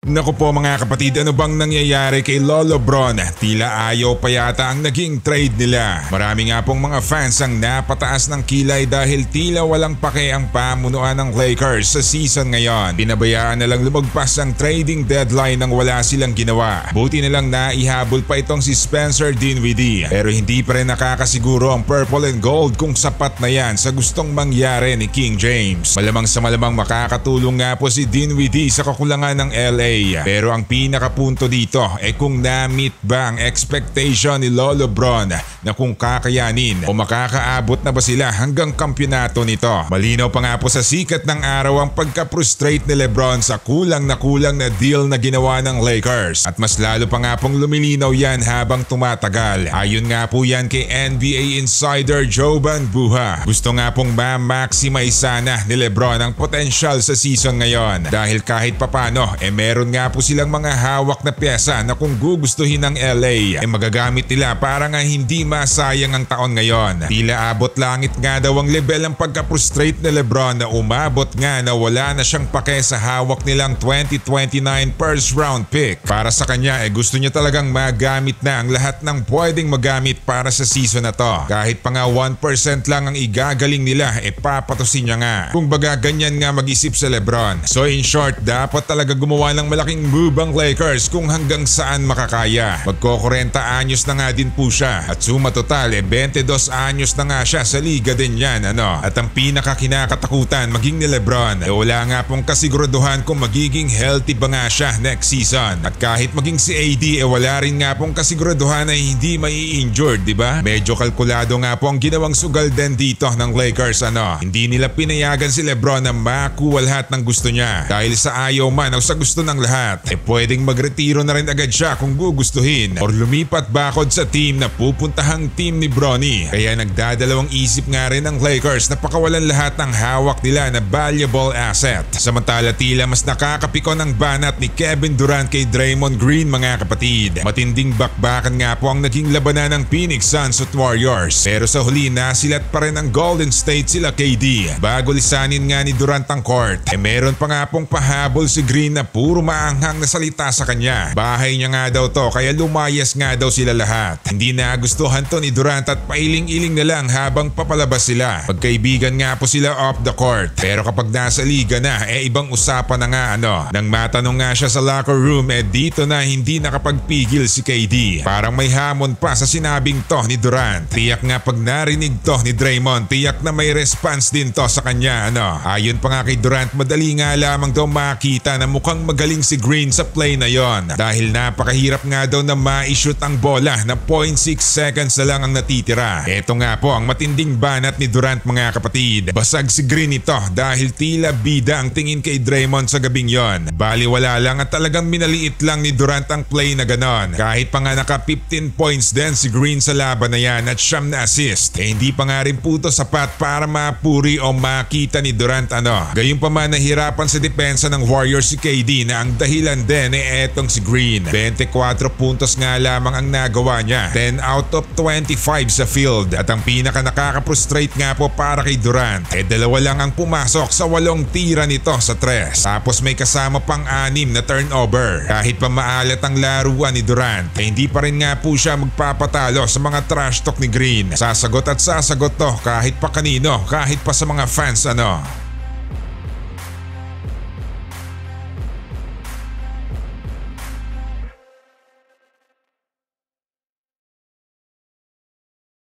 Naku po mga kapatid, ano bang nangyayari kay Lolo Bron? Tila ayaw pa yata ang naging trade nila. Marami nga pong mga fans ang napataas ng kilay dahil tila walang pake ang pamunuan ng Lakers sa season ngayon. Pinabayaan na lang lumagpas ang trading deadline nang wala silang ginawa. Buti na lang naihabol pa itong si Spencer Dinwiddie. Pero hindi pa rin nakakasiguro ang purple and gold kung sapat na yan sa gustong mangyari ni King James. Malamang sa malamang makakatulong nga po si Dinwiddie sa kakulangan ng LA. Pero ang pinakapunto dito ay kung na-meet ba ang expectation ni Lolo Bron na kung kakayanin o makakaabot na ba sila hanggang kampyonato nito. Malinaw pa nga po sa sikat ng araw ang pagka-frustrate ni LeBron sa kulang na deal na ginawa ng Lakers. At mas lalo pa nga pong lumilinaw yan habang tumatagal. Ayon nga po yan kay NBA insider Jovan Buha. Gusto nga pong ma-maximize sana ni LeBron ang potential sa season ngayon. Dahil kahit papano meron nga po silang mga hawak na pyesa na kung gugustuhin ng LA ay magagamit nila para nga hindi masayang ang taon ngayon. Tila abot langit nga daw ang level ng pagka-frustrate ni LeBron na umabot nga na wala na siyang pake sa hawak nilang 2029 first round pick. Para sa kanya gusto niya talagang magamit na ang lahat ng pwedeng magamit para sa season na to. Kahit pa nga 1% lang ang igagaling nila papatusin niya nga. Kung baga ganyan nga mag-isip sa LeBron. So in short, dapat talaga gumawa ng malaking move ang Lakers kung hanggang saan makakaya. Magko-40 anyos na nga din po siya at suma total 22 anyos na nga siya sa liga din yan At ang pinakakinakatakutan maging ni LeBron wala nga pong kasiguraduhan kung magiging healthy ba nga siya next season. At kahit maging si AD wala rin nga pong kasiguraduhan na hindi mai-injured, diba? Medyo kalkulado nga po ang ginawang sugal din dito ng Lakers Hindi nila pinayagan si LeBron na makuha lahat ng gusto niya dahil sa ayaw man o sa gusto ng lahat pwedeng magretiro na rin agad siya kung gugustuhin or lumipat bakod sa team na pupuntahang team ni Bronny. Kaya nagdadalawang isip nga rin ng Lakers na pakawalan lahat ng hawak nila na valuable asset. Samantala tila mas nakakapikon ang banat ni Kevin Durant kay Draymond Green mga kapatid. Matinding bakbakan nga po ang naging labanan ng Phoenix Suns at Warriors. Pero sa huli nasilat pa rin ang Golden State sila KD. Bago lisanin nga ni Durant ang court meron pa nga pong pahabol si Green na puro maanghang na salita sa kanya. Bahay niya nga daw to kaya lumayas nga daw sila lahat. Hindi nagustuhan to ni Durant at pailing-iling na lang habang papalabas sila. Pagkaibigan nga po sila off the court. Pero kapag nasa liga na ibang usapan na nga Nang matanong nga siya sa locker room dito na hindi nakapagpigil si KD. Parang may hamon pa sa sinabing to ni Durant. Tiyak nga pag narinig to ni Draymond, tiyak na may response din to sa kanya Ayon pa nga kay Durant, madali nga lamang daw makita na mukhang magaling si Green sa play na yon dahil napakahirap nga daw na ma-shoot ang bola na 0.6 seconds na lang ang natitira. Ito nga po ang matinding banat ni Durant mga kapatid. Basag si Green ito dahil tila bida ang tingin kay Draymond sa gabing yon. Baliwala lang at talagang minaliit lang ni Durant ang play na ganon. Kahit pa nga naka 15 points din si Green sa laban na yan at siyam na assist hindi pa nga rin po ito sapat para mapuri o makita ni Durant Gayunpaman nahirapan sa depensa ng Warriors si KD na ang dahilan din etong si Green. 24 puntos nga lamang ang nagawa niya. 10 out of 25 sa field. At ang pinaka nakaka-frustrate nga po para kay Durant dalawa lang ang pumasok sa 8 tira nito sa 3. Tapos may kasama pang 6 na turnover. Kahit pa maalat ang laruan ni Durant hindi pa rin nga po siya magpapatalo sa mga trash talk ni Green. Sasagot at sasagot to kahit pa kanino, kahit pa sa mga fans